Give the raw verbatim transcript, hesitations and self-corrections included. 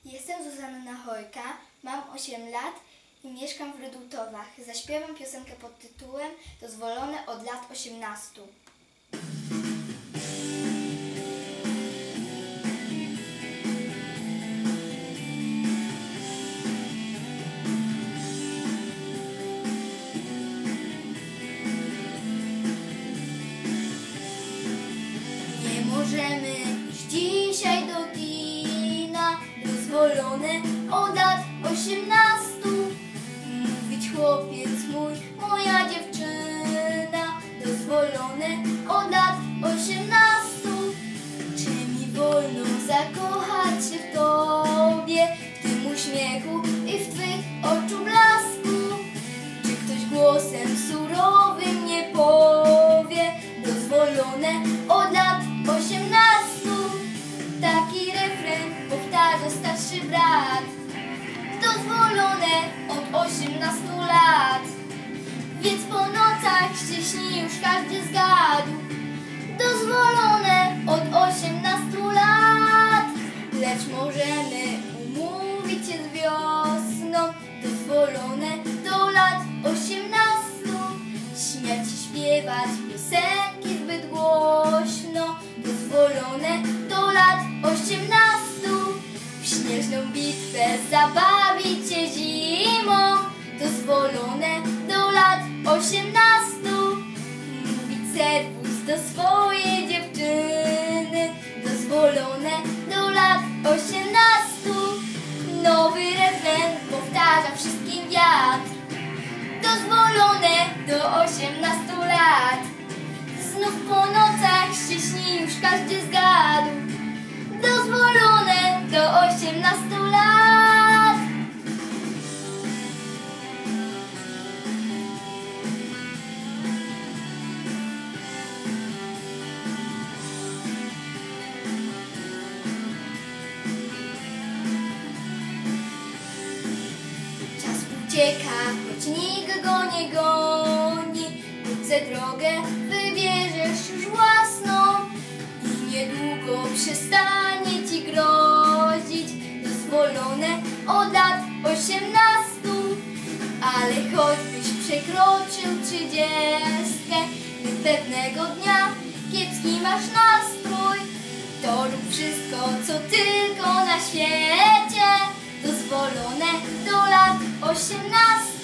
Jestem Zuzanna Chojka, mam osiem lat i mieszkam w Redutowach. Zaśpiewam piosenkę pod tytułem Dozwolone od lat osiemnastu. Nie możemy iść dzisiaj do kina, dozwolone od lat osiemnastu. Mówić chłopiec mój, moja dziewczyna, dozwolone od lat osiemnastu. Czy mi wolno zakochać się w tobie, w tym uśmiechu i w twych oczu blasku? Czy ktoś głosem surowym nie powie, dozwolone od lat osiemnastu? Taki refren powtarza starszy brat, dozwolone od osiemnastu lat. Więc po nocach się śni już każdy zgadł, dozwolone od osiemnastu lat. Lecz możemy umówić się z wiosną, dozwolone do lat osiemnastu. Śmiać i śpiewać piosenki zbyt głośno, dozwolone do lat osiemnastu. W śnieżną bitwę zabawić się zimą, dozwolone do lat osiemnastu. Mówić serwus do swojej dziewczyny, dozwolone do lat osiemnastu. Nowy refren powtarza wszystkim wiatr, dozwolone do osiemnastu lat. Znów po nocach się śni już każdy zgadł, dozwolone do osiemnastu lat. Czas ucieka, choć nikt go nie goni. Wkrótce drogę wybierzesz już własną i niedługo przestanie ci grozić dozwolone od lat osiemnastu. Ale choćbyś przekroczył trzydziestkę, gdy pewnego dnia kiepski masz nastrój, to rób wszystko, co tylko na świecie, dozwolone do lat osiemnastu.